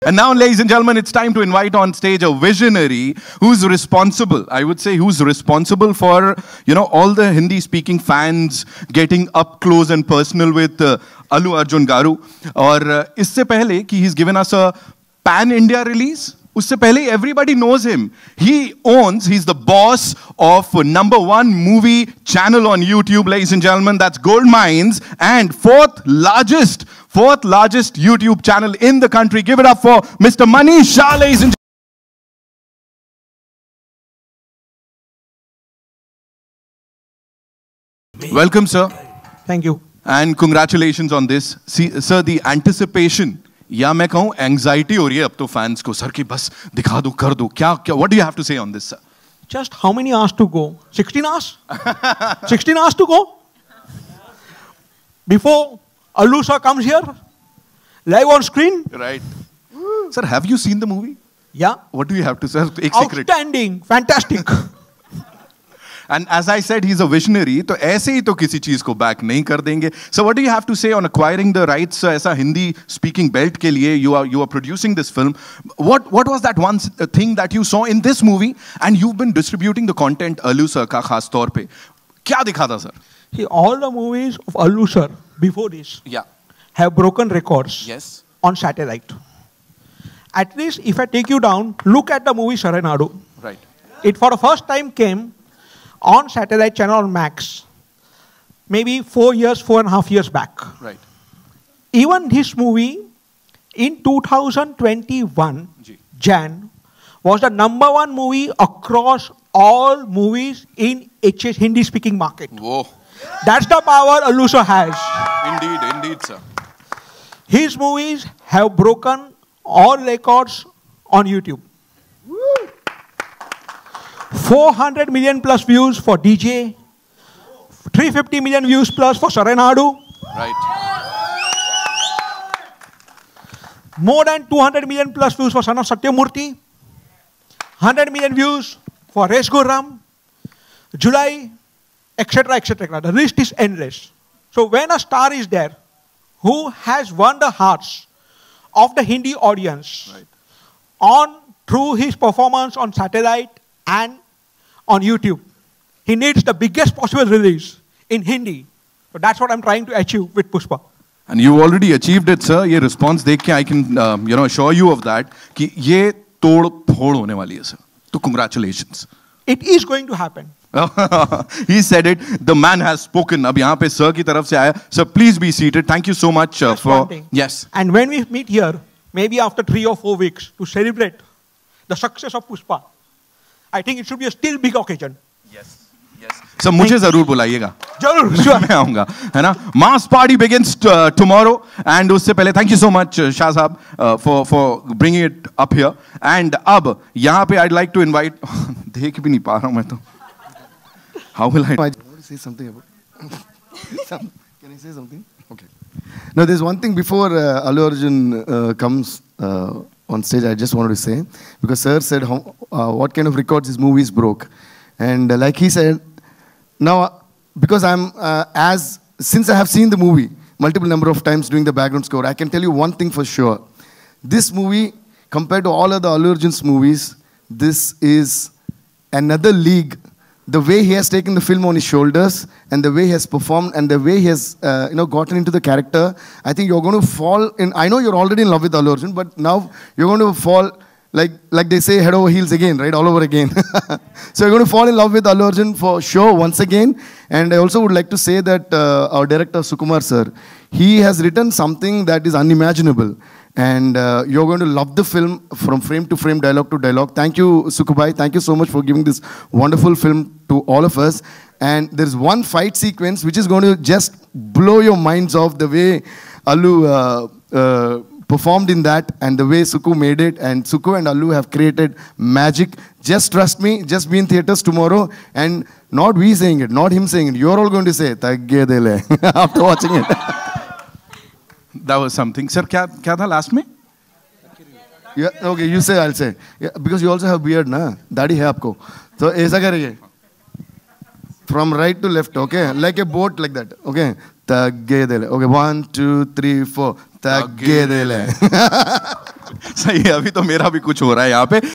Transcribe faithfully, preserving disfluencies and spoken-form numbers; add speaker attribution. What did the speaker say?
Speaker 1: And now, ladies and gentlemen, it's time to invite on stage a visionary who's responsible, I would say, who's responsible for, you know, all the Hindi-speaking fans getting up close and personal with uh, Allu Arjun Garu. Or uh, isse pehle ki he's given us a pan-India release. Usse pehle everybody knows him. He owns, he's the boss of number one movie channel on YouTube, ladies and gentlemen. That's Gold Mines, and fourth largest, fourth largest YouTube channel in the country. Give it up for Mister Manish Shah, ladies and gentlemen. Welcome, sir.
Speaker 2: Thank you.
Speaker 1: And congratulations on this. See, sir, the anticipation. या मैं कहूँ anxiety हो रही है अब तो fans को sir कि बस दिखा दो कर दो क्या क्या what do you have to say on this sir
Speaker 2: just how many hours to go sixteen hours sixteen hours to go before Allu sir comes here live on screen
Speaker 1: right sir have you seen the movie
Speaker 2: yeah
Speaker 1: what do you have to say एक secret
Speaker 2: outstanding fantastic
Speaker 1: And as I said, he's a visionary. तो ऐसे ही तो किसी चीज को back नहीं कर देंगे. So what do you have to say on acquiring the rights? ऐसा हिंदी speaking belt के लिए you are you are producing this film. What what was that one thing that you saw in this movie? And you've been distributing the content Allu sir का खास तौर पे. क्या दिखा था sir?
Speaker 2: See, all the movies of Allu sir before this
Speaker 1: yeah
Speaker 2: have broken records.
Speaker 1: Yes.
Speaker 2: On satellite. At least if I take you down, look at the movie Saranadu.
Speaker 1: Right.
Speaker 2: It for the first time came on satellite channel on Max, maybe four years, four and a half years back.
Speaker 1: Right.
Speaker 2: Even this movie in two thousand twenty-one,
Speaker 1: Ji.
Speaker 2: Jan, was the number one movie across all movies in H S Hindi-speaking market.
Speaker 1: Whoa.
Speaker 2: That's the power Allu sir has.
Speaker 1: Indeed, indeed, sir.
Speaker 2: His movies have broken all records on YouTube. four hundred million plus views for D J, three hundred fifty million views plus for Saranadu.
Speaker 1: Right.
Speaker 2: More than two hundred million plus views for Son of Satyamurthy. one hundred million views for Resh Gurram, July, et cetera, et cetera. The list is endless. So when a star is there who has won the hearts of the Hindi audience
Speaker 1: Right.
Speaker 2: on through his performance on satellite and on YouTube, he needs the biggest possible release in Hindi. So that's what I'm trying to achieve with Pushpa.
Speaker 1: And you already achieved it, sir. ये response देख के I can, um, you know, assure you of that कि ये तोड़ फोड़ होने वाली है, sir. तो congratulations.
Speaker 2: It is going to happen.
Speaker 1: He said it. The man has spoken. अब यहाँ पे sir की तरफ से आया. Sir, please be seated. Thank you so much uh, for. Yes.
Speaker 2: And when we meet here, maybe after three or four weeks, to celebrate the success of Pushpa, I think it should be a still big occasion.
Speaker 1: Yes. Yes. So मुझे जरूर बुलाइएगा.
Speaker 2: जरूर. Sure.
Speaker 1: मैं आऊँगा, है ना? Mass party begins uh, tomorrow, and उससे पहले thank you so much uh, Shah साहब uh, for for bringing it up here. And अब यहाँ पे I'd like to invite. देख भी नहीं पा रहा हूँ मैं तो. How will I?
Speaker 3: I want to say something about. Some, can I say something? Okay. Now there's one thing before uh, Allu Arjun uh, comes. Uh, on stage, I just wanted to say, because sir said how, uh, what kind of records his movies broke. And uh, like he said, now, uh, because I'm, uh, as, since I have seen the movie multiple number of times doing the background score, I can tell you one thing for sure. This movie, compared to all other Allu Arjun's movies, this is another league. The way he has taken the film on his shoulders and the way he has performed and the way he has uh, you know, gotten into the character, I think you're going to fall in. I know you're already in love with Allu Arjun, but now you're going to fall, like, like they say, head over heels again, right? All over again. So you're going to fall in love with Allu Arjun for sure once again. And I also would like to say that uh, our director, Sukumar sir, he has written something that is unimaginable. And uh, you're going to love the film from frame to frame, dialogue to dialogue. Thank you, Sukubai. Thank you so much for giving this wonderful film to all of us. And there's one fight sequence which is going to just blow your minds off, the way Allu uh, uh, performed in that and the way Suku made it. And Suku and Allu have created magic. Just trust me, just be in theaters tomorrow. And not we saying it, not him saying it. You're all going to say, Tagge dele, after watching it.
Speaker 1: That was something. Sir, क्या क्या था last में?
Speaker 3: Yeah, okay, you say, I'll say. Yeah, because you also have beard, na? दाढ़ी है आपको. So ऐसा करेंगे. From right to left, okay? Like a boat, like that, okay? Tagge dele. Okay, one, two, three, four. Tagge dele.
Speaker 1: सही है, अभी तो मेरा भी कुछ हो रहा है यहाँ पे।